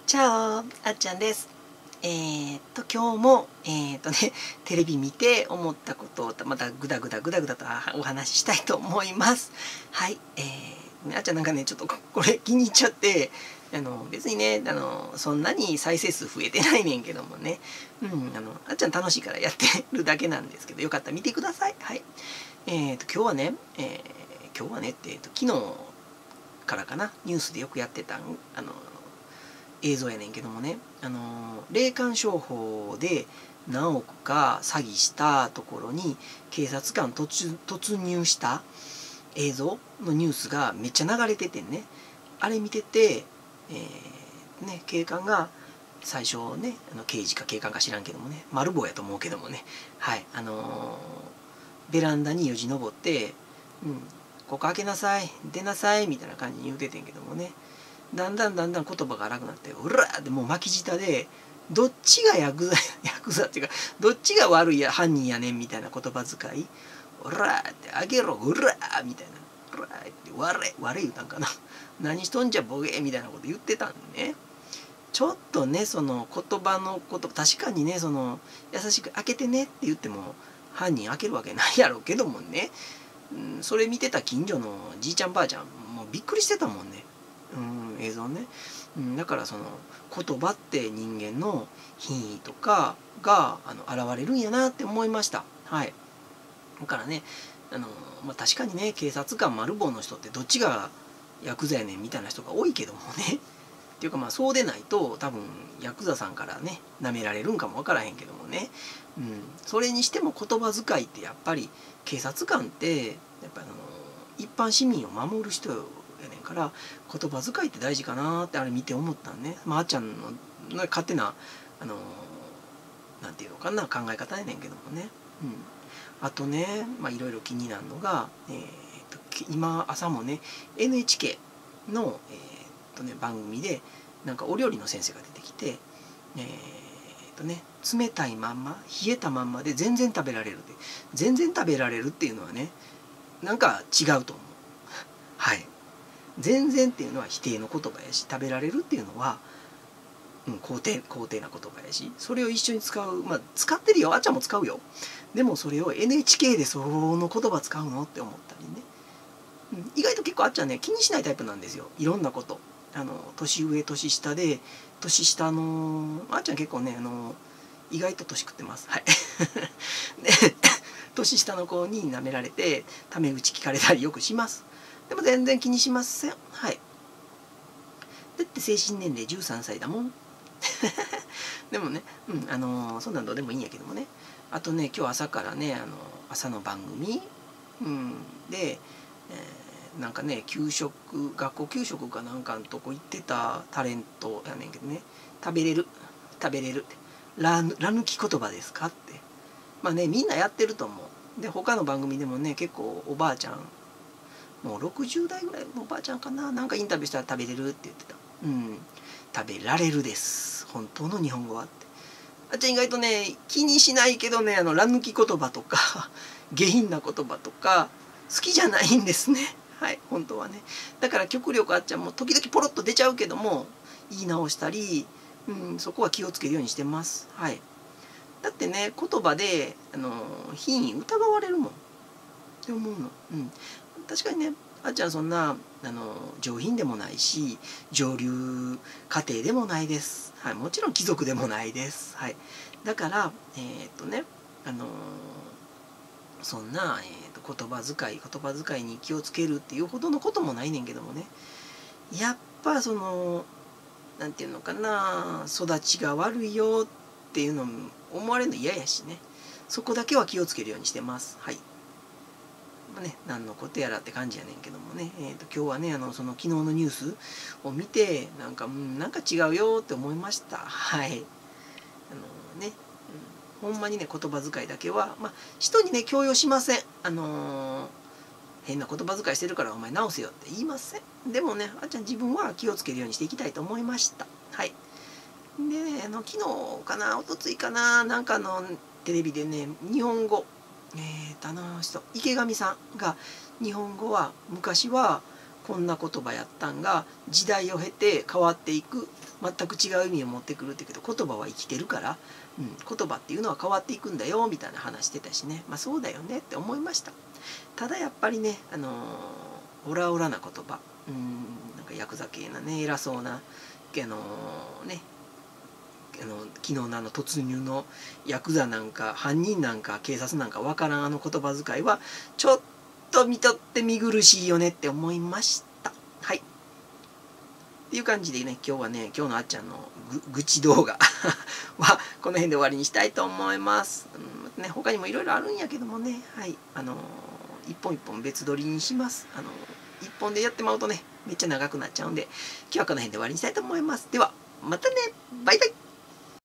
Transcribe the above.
チャオ、あっちゃんです。今日も、テレビ見て思ったことをまたグダグダとお話ししたいと思います。はい。あっちゃんなんかね、ちょっとこれ気に入っちゃって、別にね、そんなに再生数増えてないねんけどもね、あっちゃん楽しいからやってるだけなんですけど、よかったら見てください。はい。今日はね、昨日からかな、ニュースでよくやってた、映像やねんけどもね、霊感商法で何億か詐欺したところに警察官突入した映像のニュースがめっちゃ流れててんね。あれ見てて、警官が最初ね、刑事か警官か知らんけどもね、丸棒やと思うけどもね、はい、ベランダによじ登って、ここ開けなさい、出なさいみたいな感じに言うててんけどもね、だんだん言葉が荒くなって、うらーってもう巻き舌で、どっちがヤクザっていうか、どっちが悪い犯人やねんみたいな言葉遣い、うらーってあげろ、うらーみたいな、うらーって悪い言うたんかな。何しとんじゃボケみたいなこと言ってたんでね。ちょっとね、その言葉のこと、確かにね、その優しく開けてねって言っても、犯人開けるわけないやろうけどもね、それ見てた近所のじいちゃんばあちゃん、もうびっくりしてたもんね。映像ね、だからその言葉って人間の品位とかが現れるんやなって思いました。はい。だからね、確かにね、警察官丸棒の人ってどっちがヤクザやねんみたいな人が多いけどもね。っていうかそうでないと多分ヤクザさんからね舐められるんかもわからへんけどもね、それにしても言葉遣いってやっぱり警察官ってやっぱ一般市民を守る人やねんから言葉遣いって大事かなってあれ見て思ったんね。あっちゃんの勝手ななんていうのかな考え方やねんけどもね。あとね、いろいろ気になるのが、今朝もね NHK の、番組でなんかお料理の先生が出てきて、冷たいまんま冷えたまんまで全然食べられるって全然食べられるっていうのはねなんか違うと思う。はい。全然っていうのは否定の言葉やし、食べられるっていうのは、肯定な言葉やし、それを一緒に使う、使ってるよ、あっちゃんも使うよ。でもそれを NHK でその言葉使うのって思ったりね。意外と結構あっちゃんね気にしないタイプなんですよ、いろんなこと。年上年下で年下のあっちゃん結構ね意外と年食ってます。はい。で年下の子に舐められてタメ口聞かれたりよくします。でも全然気にしません。はい。だって精神年齢13歳だもん。でもね、そんなんどうでもいいんやけどもね。あとね、今日朝からね、朝の番組、で、なんかね、学校給食かなんかのとこ行ってたタレントやねんけどね、食べれるって、ら抜き言葉ですかって。みんなやってると思う。で、他の番組でもね、結構おばあちゃん、もう60代ぐらいのおばあちゃんかな、なんかインタビューしたら食べれるって言ってた。食べられるです。本当の日本語はって。あっちゃん意外とね、気にしないけどね、ら抜き言葉とか、下品な言葉とか、好きじゃないんですね。はい、本当はね。だから極力あっちゃんも時々ポロッと出ちゃうけども、言い直したり、そこは気をつけるようにしてます。はい。だってね、言葉で、品位疑われるもん。って思うの。確かにね、あっちゃんそんな上品でもないし上流家庭でもないです。はい、もちろん貴族でもないです。はい、だからそんな、言葉遣いに気をつけるっていうほどのこともないねんけどもね、やっぱそのなんていうのかな、育ちが悪いよっていうの思われるの嫌やしね、そこだけは気をつけるようにしてます。はい。何のことやらって感じやねんけどもね、今日はねその昨日のニュースを見てなんか違うよって思いました。はい。ね、ほんまにね言葉遣いだけは人にね強要しません。変な言葉遣いしてるからお前直せよって言いません。でもねあっちゃん自分は気をつけるようにしていきたいと思いました。はい。で昨日かな一昨日かななんかテレビでね日本語池上さんが日本語は昔はこんな言葉やったんが時代を経て変わっていく、全く違う意味を持ってくるって言うけど、言葉は生きてるから、言葉っていうのは変わっていくんだよみたいな話してたしね、そうだよねって思いました。ただやっぱりね、オラオラな言葉、なんかヤクザ系なね、偉そうなね、昨日の突入のヤクザなんか犯人なんか警察なんかわからん言葉遣いはちょっと見とって見苦しいよねって思いました。はい。っていう感じでね、今日はね、今日のあっちゃんの愚痴動画はこの辺で終わりにしたいと思います。他にもいろいろあるんやけどもね、はい、一本一本別撮りにします。一本でやってまうとね、めっちゃ長くなっちゃうんで、今日はこの辺で終わりにしたいと思います。では、またね、バイバイ。